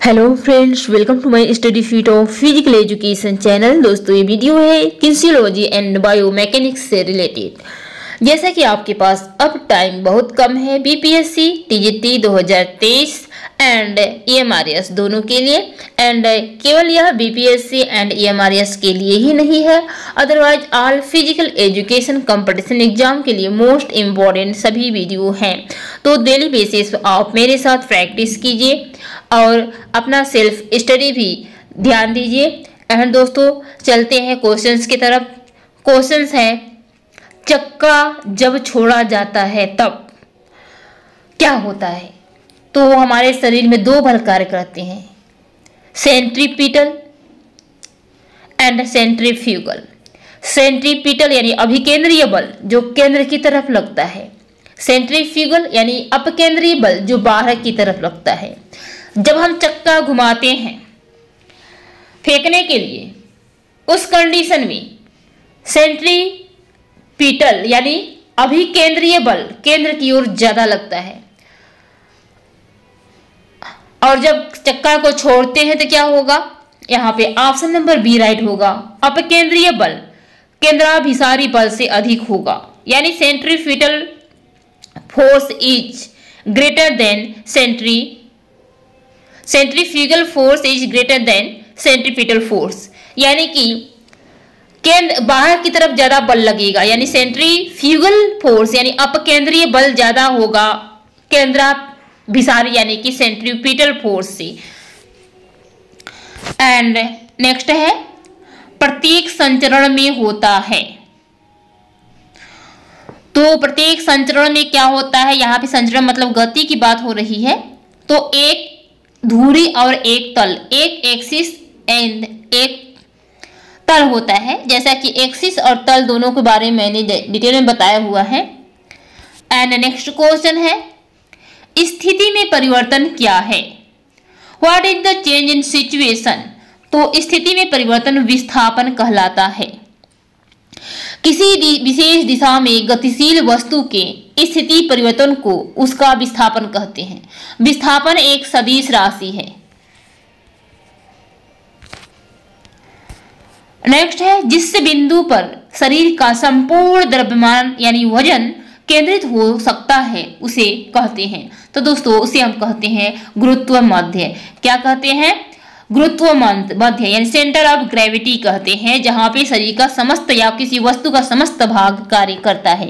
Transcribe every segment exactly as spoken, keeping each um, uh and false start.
Hello friends, welcome to my study feet of physical education channel. दोस्तों, ये video है kinesiology and biomechanics से related. जैसा कि आपके पास अब टाइम बहुत कम है बीपीएससी टीजीटी दो हज़ार तेईस एंड ईएमआरएस दोनों के लिए, एंड केवल यह बीपीएससी एंड ईएमआरएस के लिए ही नहीं है, otherwise all physical education competition exam के लिए मोस्ट इम्पॉर्टेंट सभी वीडियो हैं। तो डेली बेसिस आप मेरे साथ प्रैक्टिस कीजिए और अपना सेल्फ स्टडी भी ध्यान दीजिए। एंड दोस्तों, चलते हैं क्वेश्चंस की तरफ। क्वेश्चंस है, चक्का जब छोड़ा जाता है तब क्या होता है? तो हमारे शरीर में दो बल कार्य करते हैं, सेंट्रीपिटल एंड सेंट्रीफ्यूगल। सेंट्रीपिटल यानी अभिकेंद्रीय बल जो केंद्र की तरफ लगता है, सेंट्रीफ्यूगल यानी अपकेंद्रीय बल जो बाहर की तरफ लगता है। जब हम चक्का घुमाते हैं फेंकने के लिए, उस कंडीशन में सेंट्रीपिटल यानी अभिकेंद्रीय बल केंद्र की ओर ज्यादा लगता है, और जब चक्का को छोड़ते हैं तो क्या होगा? यहाँ पे ऑप्शन नंबर बी राइट होगा, अपकेंद्रीय बल केंद्राभिसारी बल से अधिक होगा, यानी centripetal force is greater than centri centrifugal force is greater than centripetal force, यानी कि केंद्र बाहर की तरफ ज्यादा बल लगेगा, यानी सेंट्रीफ्यूगल फोर्स यानी अपकेंद्रीय बल ज्यादा होगा केंद्राभिसारी यानी कि सेंट्रीपिटल फोर्स से। एंड नेक्स्ट है, प्रत्येक संचरण में होता है। तो प्रत्येक संचरण में क्या होता है? यहाँ पे संचरण मतलब गति की बात हो रही है। तो एक धुरी और एक तल, एक एक्सिस एंड एक तल होता है, जैसा कि एक्सिस और तल दोनों के बारे में मैंने डिटेल में बताया हुआ है। एंड नेक्स्ट क्वेश्चन है, स्थिति में परिवर्तन क्या है? What is the change in situation? तो स्थिति में परिवर्तन विस्थापन कहलाता है। किसी विशेष दिशा में गतिशील वस्तु के स्थिति परिवर्तन को उसका विस्थापन कहते हैं। विस्थापन एक सदिश राशि है। नेक्स्ट है, जिस बिंदु पर शरीर का संपूर्ण द्रव्यमान यानी वजन केंद्रित हो सकता है उसे कहते हैं। तो दोस्तों, उसे हम कहते हैं गुरुत्व मध्य। क्या कहते हैं? गुरुत्व मध्य यानी सेंटर ऑफ ग्रेविटी कहते हैं, जहां पे शरीर का समस्त या किसी वस्तु का समस्त भाग कार्य करता है।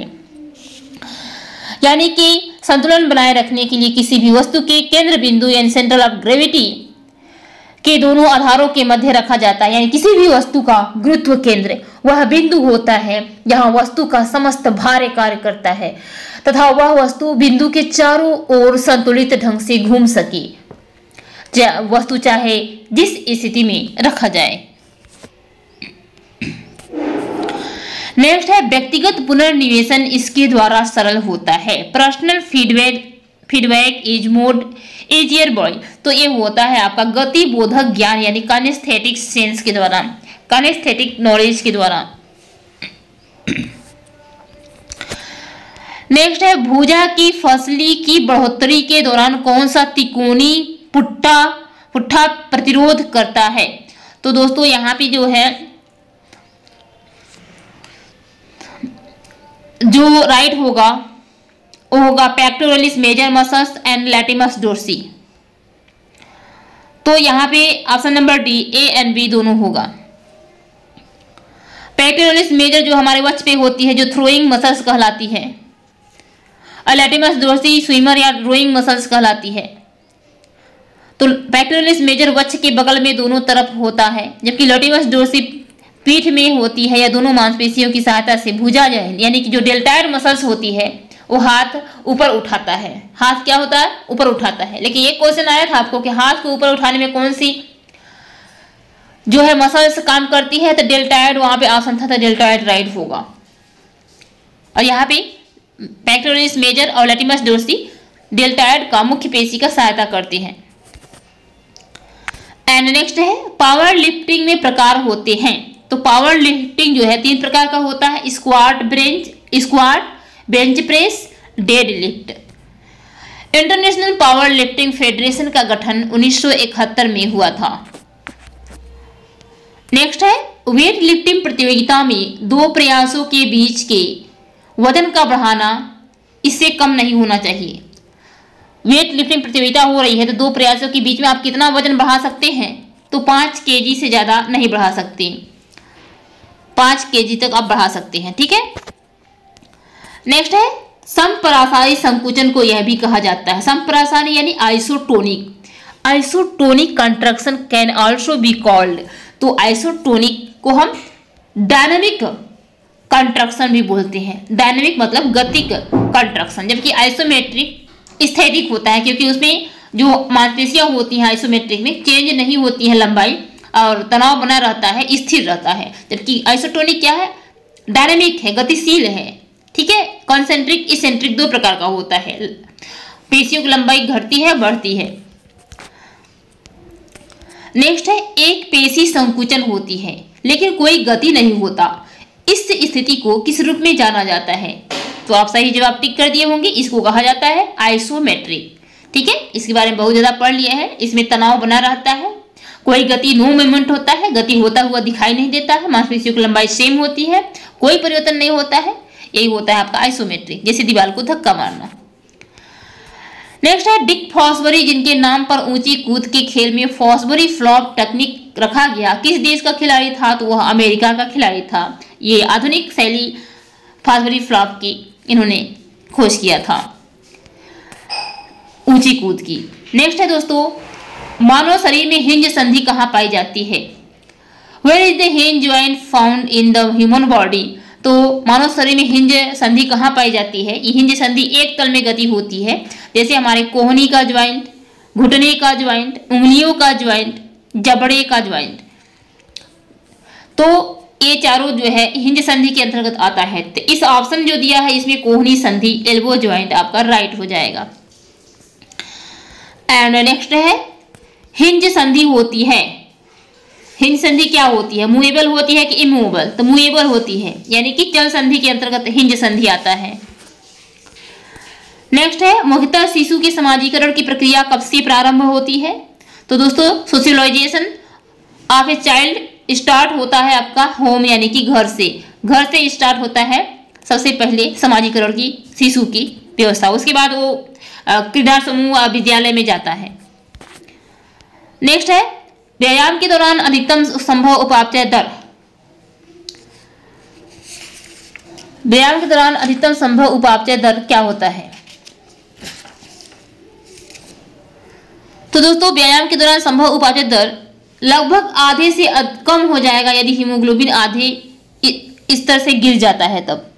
यानी कि संतुलन बनाए रखने के लिए किसी भी वस्तु के केंद्र बिंदु यानी सेंटर ऑफ ग्रेविटी के दोनों आधारों के मध्य रखा जाता है, यानी किसी भी वस्तु का गुरुत्व केंद्र वह बिंदु होता है जहां वस्तु का समस्त भार कार्य करता है तथा वह वस्तु बिंदु के चारों ओर संतुलित ढंग से घूम सके, वस्तु चाहे जिस स्थिति में रखा जाए। नेक्स्ट है, व्यक्तिगत पुनर्निवेशन इसके द्वारा सरल होता है। Personal feedback feedback is made easier by. तो ये होता है आपका गति बोधक ज्ञान यानी काइनेस्थेटिक सेंस के द्वारा, काइनेस्थेटिक नॉलेज के द्वारा। नेक्स्ट है, भुजा की फसली की बढ़ोतरी के दौरान कौन सा तिकोनी पुट्ठा पुट्ठा प्रतिरोध करता है? तो दोस्तों, यहाँ पे जो है जो राइट होगा वो होगा pectoralis major muscles and latissimus dorsi. तो यहाँ पे option number D, A and B दोनों होगा। पेक्टोरलिस मेजर जो हमारे वक्ष पे होती है, जो थ्रोइंग मसल्स कहलाती है, और लैटिमस डोर्सी स्विमर या रोइंग मसल्स कहलाती है। तो पेक्टोरलिस मेजर वक्ष के बगल में दोनों तरफ होता है, जबकि लैटिमस डोर्सी पीठ में होती है या दोनों मांसपेशियों की सहायता से भुजा जाए यानी कि जो डेल्टाइड मसल्स होती है वो हाथ ऊपर उठाता है। हाथ क्या होता है? ऊपर उठाता है। लेकिन ये क्वेश्चन आया था आपको कि हाथ को ऊपर उठाने में कौन सी जो है मसल्स काम करती है? तो डेल्टाइड, वहां पे ऑप्शन था, था डेल्टाइड राइट होगा। और यहाँ पे पेक्टोरलिस मेजर और लैटिमस डोर्सी डेल्टाइड का मुख्य पेशी का सहायता करती हैं। एंड नेक्स्ट है, पावर लिफ्टिंग में प्रकार होते हैं। तो पावर लिफ्टिंग जो है तीन प्रकार का होता है, squat, bench squat, bench press, dead lift. International power lifting federation का गठन उन्नीस सौ इकहत्तर में हुआ था। नेक्स्ट है वेट लिफ्टिंग प्रतियोगिता में दो प्रयासों के बीच के वजन का बढ़ाना इससे कम नहीं होना चाहिए। वेट लिफ्टिंग प्रतियोगिता हो रही है तो दो प्रयासों के बीच में आप कितना वजन बढ़ा सकते हैं, तो पाँच केजी से ज़्यादा नहीं बढ़ा सकते, पाँच केजी तक आप बढ़ा सकते हैं, ठीक है। नेक्स्ट है समपरासारी संकुचन को यह भी कहा जाता है। समपरासारी यानी isotonic, isotonic contraction can also be called. तो आइसोटोनिक को हम डायनामिक कंट्रक्शन भी बोलते हैं। डायनामिक मतलब गतिक कंट्रक्शन, जबकि आइसोमेट्रिक स्थैतिक होता है, क्योंकि उसमें जो मांसपेशियां होती हैं आइसोमेट्रिक में चेंज नहीं होती है लंबाई और तनाव बना रहता है, स्थिर रहता है। जबकि आइसोटोनिक क्या है, डायनामिक है, गतिशील है, ठीक है। कॉन्सेंट्रिक इसेंट्रिक दो प्रकार का होता है, पेशियों की लंबाई घटती है बढ़ती है। नेक्स्ट है एक पेशी संकुचन होती है लेकिन कोई गति नहीं होता, इस स्थिति को किस रूप में जाना जाता है? तो आप सही जवाब टिक कर दिए होंगे, इसको कहा जाता है आइसोमेट्रिक, ठीक है। इसके बारे में बहुत ज्यादा पढ़ लिया है। इसमें तनाव बना रहता है, कोई गति नो मूवमेंट होता है, गति होता हुआ दिखाई नहीं देता है, मांसपेशियों की लंबाई सेम होती है, कोई परिवर्तन नहीं होता है, यही होता है आपका आइसोमेट्रिक, जैसे दीवार को धक्का मारना। नेक्स्ट है डिक फॉसबरी, जिनके नाम पर ऊंची कूद के खेल में फॉसबरी फ्लॉप टेक्निक रखा गया, किस देश का खिलाड़ी था? तो वह अमेरिका का खिलाड़ी था। ये आधुनिक शैली फॉसबरी फ्लॉप की इन्होंने खोज किया था, ऊंची कूद की। नेक्स्ट है दोस्तों मानव शरीर में हिंज संधि कहाँ पाई जाती है? Where is the hinge joint found in the human body? तो मानव शरीर में हिंज संधि कहाँ पाई जाती है? ये हिंज संधि एक तल में गति होती है, जैसे हमारे कोहनी का ज्वाइंट, घुटने का ज्वाइंट, उंगलियों का ज्वाइंट, जबड़े का ज्वाइंट। तो ये चारों जो है हिंज संधि के अंतर्गत आता है। तो इस ऑप्शन जो दिया है इसमें कोहनी संधि, एल्बो ज्वाइंट आपका राइट हो जाएगा। एंड नेक्स्ट है हिंज संधि होती है, हिंज संधि क्या होती है? मूवेबल होती है कि इमूवेबल? तो मूवेबल होती है, यानी कि चल संधि के अंतर्गत हिंज संधि आता है। नेक्स्ट है मुख्यतः शिशु के समाजीकरण की प्रक्रिया कब से प्रारंभ होती है? तो दोस्तों socialization of a child start होता है आपका होम यानी कि घर से, घर से स्टार्ट होता है सबसे पहले समाजीकरण की शिशु की व्यवस्था, उसके बाद वो क्रीड़ा समूह विद्यालय में जाता है। नेक्स्ट है व्यायाम के दौरान अधिकतम संभव उपापचय दर, व्यायाम के दौरान अधिकतम संभव उपापचय दर क्या होता है? तो दोस्तों व्यायाम के दौरान संभव उपापचय दर लगभग आधे से कम हो जाएगा यदि हीमोग्लोबिन आधे स्तर से गिर जाता है तब।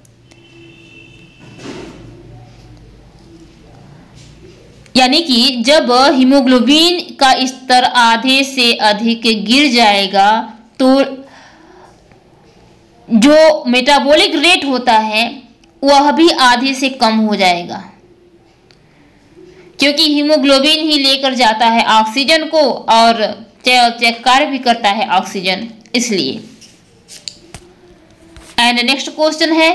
यानी कि जब हीमोग्लोबिन का स्तर आधे से अधिक गिर जाएगा तो जो मेटाबॉलिक रेट होता है वह भी आधे से कम हो जाएगा, क्योंकि हीमोग्लोबिन ही लेकर जाता है ऑक्सीजन को और चेक कार्य भी करता है ऑक्सीजन, इसलिए। एंड नेक्स्ट क्वेश्चन है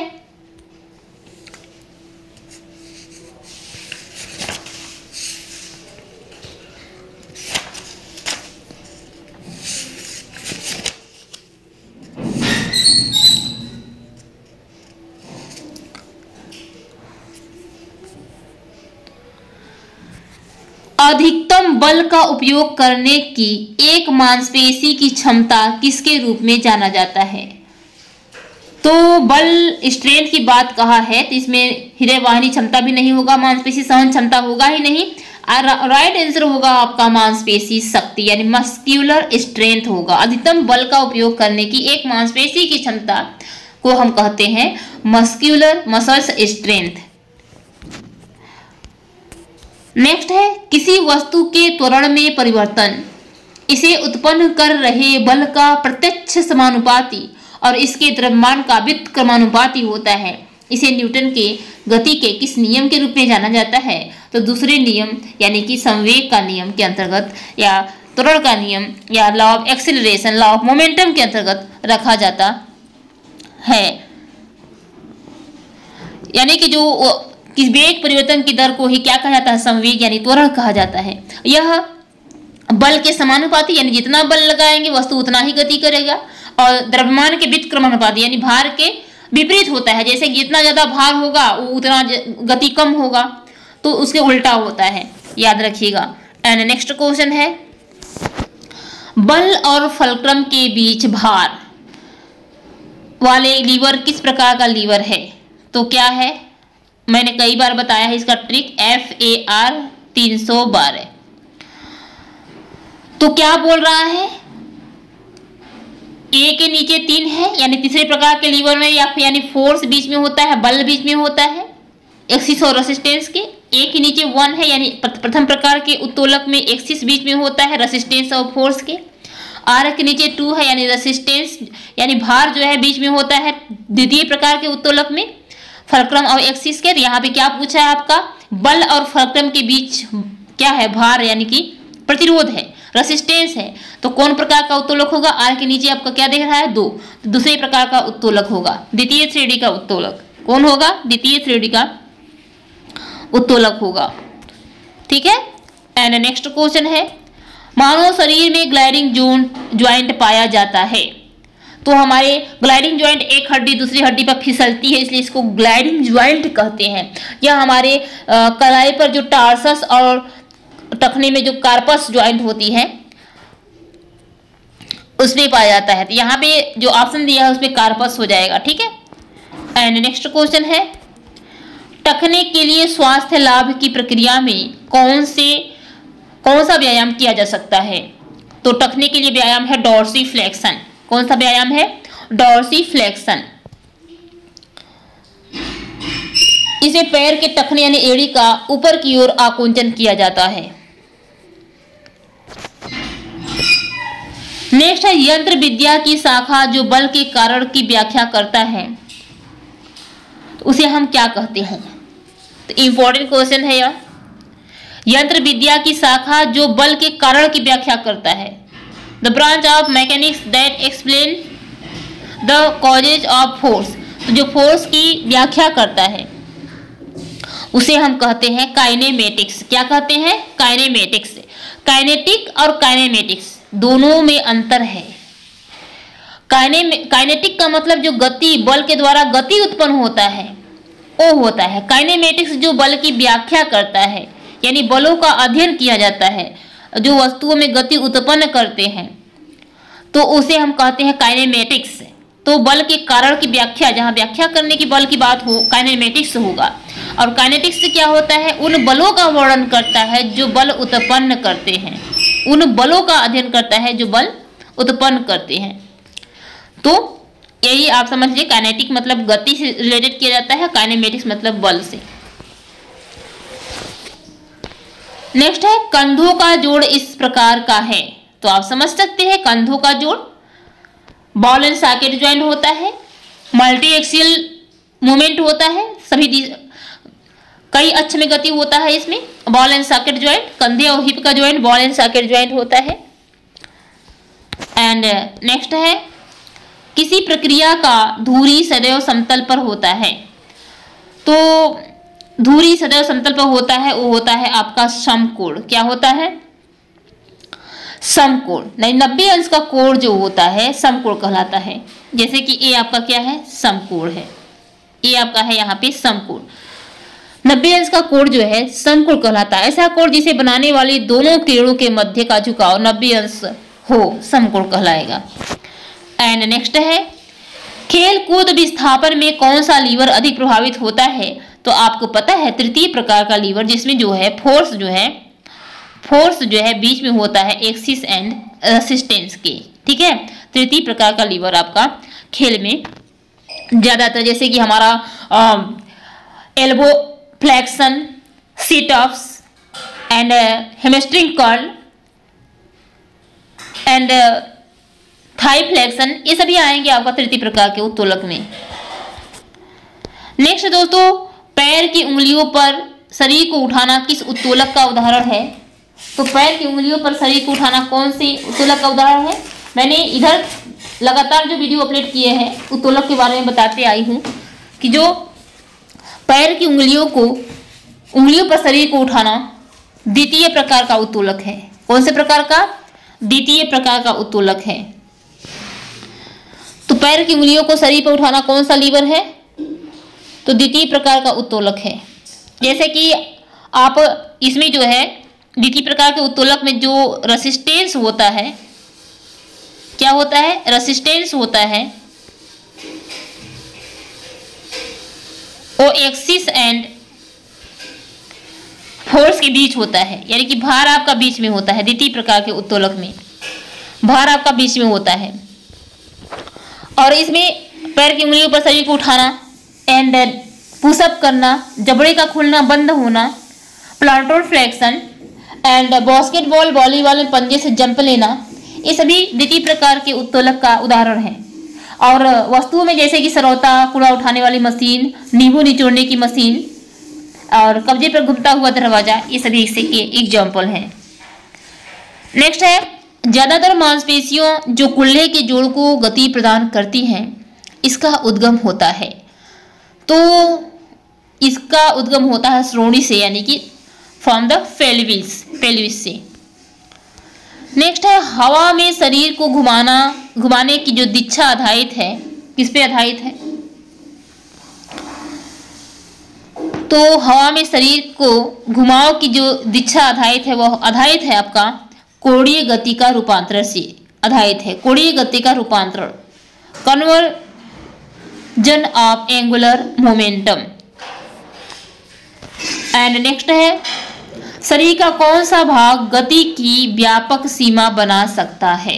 अधिकतम बल का उपयोग करने की एक मांसपेशी की क्षमता किसके रूप में जाना जाता है? तो बल स्ट्रेंथ की बात कहा है तो इसमें हृदय वाहिनी क्षमता भी नहीं होगा, मांसपेशी सहन क्षमता होगा ही नहीं। राइट आंसर होगा आपका मांसपेशी शक्ति यानी मस्क्यूलर स्ट्रेंथ होगा। अधिकतम बल का उपयोग करने की एक मांसपेशी की क्षमता को हम कहते हैं मस्क्यूलर मसल्स स्ट्रेंथ। नेक्स्ट है किसी वस्तु के त्वरण में परिवर्तन इसे उत्पन्न कर रहे बल का प्रत्यक्ष समानुपाती और इसके द्रव्यमान का व्युत्क्रमानुपाती होता है। इसे न्यूटन के गति के किस नियम के रूप में जाना जाता है? तो दूसरे नियम यानी कि संवेग का नियम के अंतर्गत या त्वरण का नियम या law of acceleration, law of momentum के अंतर्गत रखा जाता है। यानी कि जो कि वेग परिवर्तन की दर को ही क्या कहा जाता है, संवेग यानी त्वरण कहा जाता है। यह बल के समानुपाती यानी जितना बल लगाएंगे वस्तु उतना ही गति करेगा, और द्रव्यमान के व्युत्क्रमानुपाती यानी भार के विपरीत होता है, जैसे जितना ज्यादा भार होगा उतना गति कम होगा, तो उसके उल्टा होता है, याद रखिएगा। एंड नेक्स्ट क्वेश्चन है, बल और फलक्रम के बीच भार वाले लीवर किस प्रकार का लीवर है? तो क्या है, मैंने कई बार बताया है इसका ट्रिक, एफ ए आर तीन सौ बारह। तो क्या बोल रहा है, ए के नीचे तीन है यानी तीसरे प्रकार के लीवर में, या यानी फोर्स बीच में होता है, बल बीच में होता है एक्सिस और रेसिस्टेंस के। ए के नीचे वन है यानी प्रथम प्रकार के उत्तोलक में एक्सिस बीच में होता है रेसिस्टेंस और फोर्स के। आर के नीचे टू है यानी रेसिस्टेंस यानी भार जो है बीच में होता है द्वितीय प्रकार के उत्तोलक में फलक्रम और एक्सिस के। यहाँ पे क्या पूछा है आपका, बल और फलक्रम के बीच क्या है, भार यानी कि प्रतिरोध है, रेसिस्टेंस है, तो कौन प्रकार का उत्तोलक होगा? आर के नीचे आपका क्या दिख रहा है, दो, तो दूसरे प्रकार का उत्तोलक होगा, द्वितीय श्रेणी का उत्तोलक। कौन होगा? द्वितीय श्रेणी का उत्तोलक होगा, ठीक है। एंड नेक्स्ट क्वेश्चन है, मानव शरीर में ग्लाइडिंग ज्वाइंट पाया जाता है, तो हमारे ग्लाइडिंग ज्वाइंट एक हड्डी दूसरी हड्डी पर फिसलती है, इसलिए इसको ग्लाइडिंग ज्वाइंट कहते हैं। यह हमारे कलाई पर जो टार्सस और टखने में जो कार्पस ज्वाइंट होती है उसमें पाया जाता है, तो यहाँ पे जो ऑप्शन दिया है उसमें कार्पस हो जाएगा, ठीक है। एंड नेक्स्ट क्वेश्चन है, टखने के लिए स्वास्थ्य लाभ की प्रक्रिया में कौन से कौन सा व्यायाम किया जा सकता है? तो टखने के लिए व्यायाम है डॉर्सीफ्लेक्शन। कौन सा व्यायाम है? डॉर्सीफ्लेक्शन। इसे पैर के टखने यानी एड़ी का ऊपर की ओर आकुंचन किया जाता है। नेक्स्ट है, यंत्र विद्या की शाखा जो बल के कारण की व्याख्या करता है, तो उसे हम क्या कहते हैं? तो इंपॉर्टेंट क्वेश्चन है यह। यंत्र विद्या की शाखा जो बल के कारण की व्याख्या करता है, the branch of mechanics that explain the causes of force, तो जो फोर्स की व्याख्या करता है उसे हम कहते हैं काइनेमेटिक्स। क्या कहते हैं? काइनेमेटिक्स। काइनेटिक और काइनेमेटिक्स दोनों में अंतर है। काइने काइनेटिक का मतलब जो गति, बल के द्वारा गति उत्पन्न होता है वो होता है। काइनेमेटिक्स जो बल की व्याख्या करता है यानी बलों का अध्ययन किया जाता है जो वस्तुओं में गति उत्पन्न करते हैं, तो उसे हम कहते हैं काइनेमेटिक्स। तो बल के कारण की व्याख्या, जहाँ व्याख्या करने की बल की बात हो, काइनेमेटिक्स होगा। और काइनेटिक्स से क्या होता है? उन बलों का वर्णन करता है जो बल उत्पन्न करते हैं, उन बलों का अध्ययन करता है जो बल उत्पन्न करते हैं। तो यही आप समझ लीजिए, काइनेटिक मतलब गति से रिलेटेड किया जाता है, काइनेमेटिक्स मतलब बल से। नेक्स्ट है, कंधों का जोड़ इस प्रकार का है, तो आप समझ सकते हैं कंधों का जोड़ बॉल एंड सॉकेट ज्वाइंट होता है, मल्टी एक्सियल मूवमेंट होता है, सभी कई अक्ष में गति होता है इसमें। बॉल एंड सॉकेट ज्वाइंट, कंधे और हिप का joint ball and socket joint होता है। एंड नेक्स्ट है, किसी प्रक्रिया का धुरी सदैव समतल पर होता है, तो धुरी सदैव समतल पर होता है वो होता है आपका समकोण। क्या होता है? समकोण। नहीं, नब्बे अंश का कोण जो होता है समकोण कहलाता है। जैसे कि ये आपका क्या है? समकोण है। ये आपका है यहाँ पे समकोण। नब्बे अंश का कोण जो है समकोण कहलाता है। ऐसा कोण जिसे बनाने वाली दोनों किरणों के मध्य का झुकाव नब्बे अंश हो, समकोण कहलाएगा। एंड नेक्स्ट है, खेल कूद विस्थापन में कौन सा लीवर अधिक प्रभावित होता है? तो आपको पता है तृतीय प्रकार का लीवर, जिसमें जो है फोर्स जो है फोर्स जो है बीच में होता है एक्सिस एंड रेसिस्टेंस के, ठीक है। तृतीय प्रकार का लीवर आपका खेल में ज्यादातर, जैसे कि हमारा elbow flexion, sit ups and hamstring curl and thigh flexion, ये सभी आएंगे आपका तृतीय प्रकार के उत्तोलक में। नेक्स्ट दोस्तों, पैर की उंगलियों पर शरीर को उठाना किस उत्तोलक का उदाहरण है? तो पैर की उंगलियों पर शरीर को उठाना कौन से उत्तोलक का उदाहरण है? मैंने इधर लगातार जो वीडियो अपलोड किए हैं उत्तोलक के बारे में बताते आई हूँ कि जो पैर की उंगलियों को उंगलियों पर शरीर को उठाना द्वितीय प्रकार का उत्तोलक है। कौन से प्रकार का? द्वितीय प्रकार का उत्तोलक है। तो पैर की उंगलियों को शरीर पर उठाना कौन सा लीवर है? तो द्वितीय प्रकार का उत्तोलक है। जैसे कि आप इसमें जो है द्वितीय प्रकार के उत्तोलक में जो रेसिस्टेंस होता है, क्या होता है? रेसिस्टेंस होता है वो एक्सिस एंड फोर्स के बीच होता है, यानी कि भार आपका बीच में होता है। द्वितीय प्रकार के उत्तोलक में भार आपका बीच में होता है। और इसमें पैर की उंगलियों पर शरीर को उठाना एंड पुशअप करना, जबड़े का खुलना बंद होना, plantar flexion and basketball volleyball में पंजे से जंप लेना, ये सभी द्वितीय प्रकार के उत्तोलक का उदाहरण है। और वस्तुओं में जैसे कि सरौता, कूड़ा उठाने वाली मशीन, नींबू निचोड़ने की मशीन और कब्जे पर घूमता हुआ दरवाजा, ये सभी इसके एग्जाम्पल हैं। नेक्स्ट है, ज्यादातर मांसपेशियों जो कुल्हे के जोड़ को गति प्रदान करती हैं, इसका उद्गम होता है। तो इसका उद्गम होता है श्रोणि से, यानी कि फ्रॉम द पेल्विस पेल्विस से। नेक्स्ट है, हवा में शरीर को घुमाना घुमाने की जो दिशा आधारित है, किस पे आधारित है? तो हवा में शरीर को घुमाव की जो दिशा आधारित है वह आधारित है आपका कोणीय गति का रूपांतरण से आधारित है। कोणीय गति का रूपांतरण, conversion of angular momentum. And next है, शरीर का कौन सा भाग गति की व्यापक सीमा बना सकता है?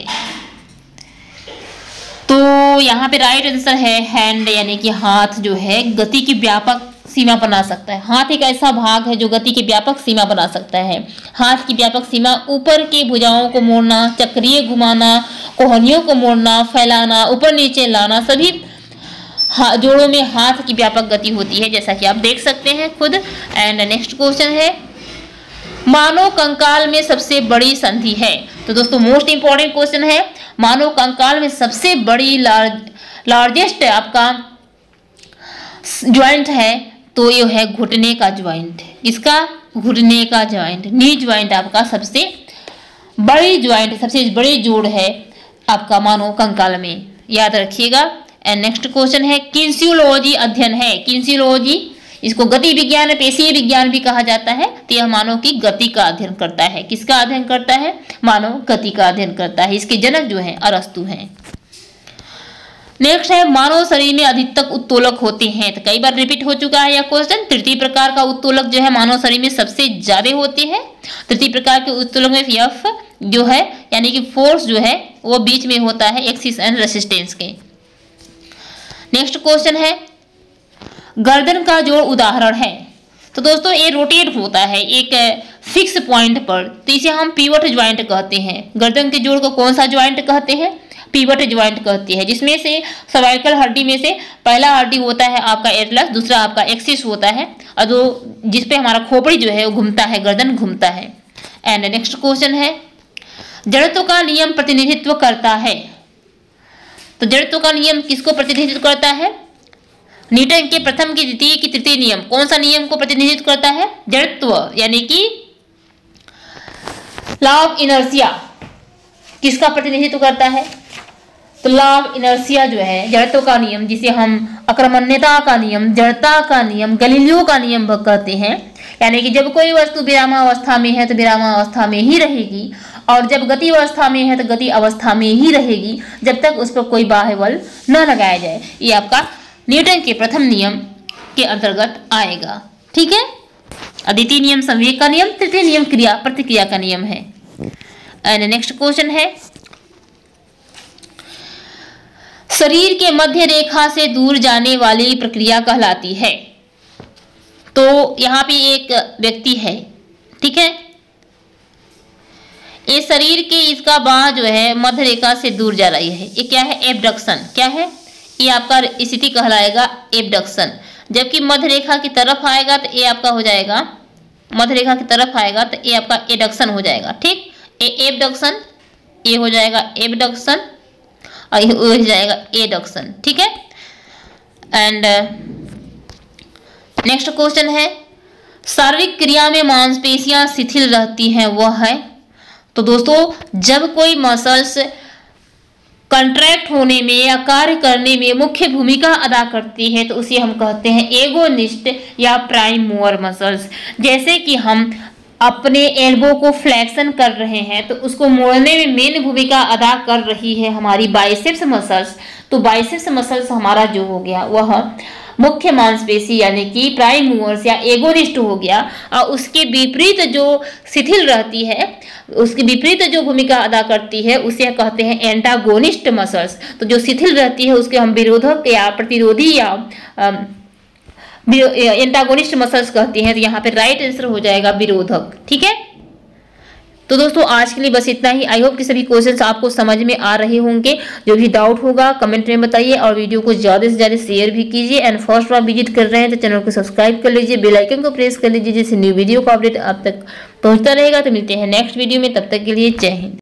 तो यहाँ पे राइट आंसर है हैंड, यानी कि हाथ जो है गति की व्यापक सीमा बना सकता है। हाथ एक ऐसा भाग है जो गति की व्यापक सीमा बना सकता है। हाथ की व्यापक सीमा ऊपर के भुजाओं को मोड़ना, चक्रीय घुमाना, कोहनियों को मोड़ना, फैलाना, ऊपर नीचे लाना, सभी जोड़ों में हाथ की व्यापक गति होती है, जैसा कि आप देख सकते हैं खुद। एंड नेक्स्ट क्वेश्चन है, मानव कंकाल में सबसे बड़ी संधि है। तो दोस्तों मोस्ट इंपॉर्टेंट क्वेश्चन है, मानव कंकाल में सबसे बड़ी लार्ज लार्जेस्ट आपका ज्वाइंट है, तो ये है घुटने का ज्वाइंट। इसका घुटने का ज्वाइंट, नी ज्वाइंट आपका सबसे बड़ी ज्वाइंट, सबसे बड़ी जोड़ है आपका मानव कंकाल में, याद रखिएगा। एंड नेक्स्ट क्वेश्चन है, किन्सियोलॉजी अध्ययन है। किन्सियोलॉजी, इसको गति विज्ञान, पेशीय विज्ञान भी कहा जाता है। तो यह मानव की गति का अध्ययन करता है। किसका अध्ययन करता है? मानव गति का अध्ययन करता है। इसके जनक जो है अरस्तु हैं। नेक्स्ट है, मानव शरीर में अधिकतम उत्तोलक होते हैं। तो कई बार रिपीट हो चुका है यह क्वेश्चन। तृतीय प्रकार का उत्तोलक जो है मानव शरीर में सबसे ज्यादा होते हैं। तृतीय प्रकार के उत्तोलक में एफ जो है, यानी कि फोर्स जो है वो बीच में होता है एक्सिस एंड रेसिस्टेंस के। नेक्स्ट क्वेश्चन है, गर्दन का जोड़ उदाहरण है। तो दोस्तों ये रोटेट होता है एक फिक्स पॉइंट पर, तो इसे हम पिवट ज्वाइंट कहते हैं। गर्दन के जोड़ को कौन सा ज्वाइंट कहते हैं? पिवट ज्वाइंट कहते हैं, जिसमें से सर्वाइकल हड्डी में से पहला हड्डी होता है आपका एटलस, दूसरा आपका एक्सिस होता है, और जो जिसपे हमारा खोपड़ी जो है वो घूमता है, गर्दन घूमता है। एंड नेक्स्ट क्वेश्चन है, जड़त्व का नियम प्रतिनिधित्व करता है। तो जड़त्व का नियम किसको प्रतिनिधित्व करता है? न्यूटन के प्रथम की द्वितीय की तृतीय नियम। कौन सा नियम को प्रतिनिधित्व करता है? जड़त्व, यानी कि लॉ ऑफ इनर्शिया किसका प्रतिनिधित्व करता है? तो लॉ ऑफ इनर्शिया जो है जड़त्व का नियम, जिसे हम अक्रमण्यता का नियम, जड़ता का नियम, गलीलियो का नियम कहते हैं। यानी कि जब कोई वस्तु विरामावस्था में है तो विरामावस्था में ही रहेगी, और जब गति अवस्था में है तो गति अवस्था में ही रहेगी, जब तक उस पर कोई बाह्य बल न लगाया जाए। ये आपका न्यूटन के प्रथम नियम के अंतर्गत आएगा। ठीक है, द्वितीय नियम संवेग का नियम, तृतीय नियम क्रिया प्रतिक्रिया का नियम है। एंड नेक्स्ट क्वेश्चन है, शरीर के मध्य रेखा से दूर जाने वाली प्रक्रिया कहलाती है। तो यहाँ पे एक व्यक्ति है, ठीक है, ये शरीर के इसका बाह जो है मध्य रेखा से दूर जा रही है, ये क्या है? एबडक्शन। क्या है? ये आपका स्थिति कहलाएगा एबडक्शन। जबकि मध्य रेखा की तरफ आएगा तो ये आपका हो जाएगा, मध्य रेखा की तरफ आएगा तो ये आपका एडक्शन हो जाएगा। ठीक, ए एबडक्शन, ये हो जाएगा एबडक्शन, और ये हो जाएगा एडक्शन। ठीक है, एंड नेक्स्ट क्वेश्चन है, शारीरिक क्रिया में मांसपेशियां शिथिल रहती हैं, वह है। तो दोस्तों जब कोई मसल्स कंट्रैक्ट होने में या कार्य करने में मुख्य भूमिका अदा करती है तो उसे हम कहते हैं एगोनिस्ट या प्राइम मूवर मसल्स। जैसे कि हम अपने एल्बो को फ्लेक्शन कर रहे हैं तो उसको मोड़ने में मेन भूमिका अदा कर रही है हमारी बाइसेप्स मसल्स। तो बाइसेप्स मसल्स हमारा जो हो गया वह मुख्य मांसपेशी यानी कि प्राइम मूवर्स या एगोनिस्ट हो गया, और उसके विपरीत जो शिथिल रहती है, उसके विपरीत जो भूमिका अदा करती है उसे कहते हैं एंटागोनिस्ट मसल्स। तो जो शिथिल रहती है उसके हम विरोधक या प्रतिरोधी या एंटागोनिस्ट मसल्स कहते हैं। तो यहाँ पे राइट आंसर हो जाएगा विरोधक। ठीक है, तो दोस्तों आज के लिए बस इतना ही। आई होप कि सभी क्वेश्चंस आपको समझ में आ रहे होंगे। जो भी डाउट होगा कमेंट में बताइए और वीडियो को ज़्यादा से ज़्यादा शेयर भी कीजिए। एंड फर्स्ट बार विजिट कर रहे हैं तो चैनल को सब्सक्राइब कर लीजिए, बेल आइकन को प्रेस कर लीजिए, जिससे न्यू वीडियो का अपडेट आप तक पहुंचता रहेगा। तो मिलते हैं नेक्स्ट वीडियो में, तब तक के लिए जय हिंद।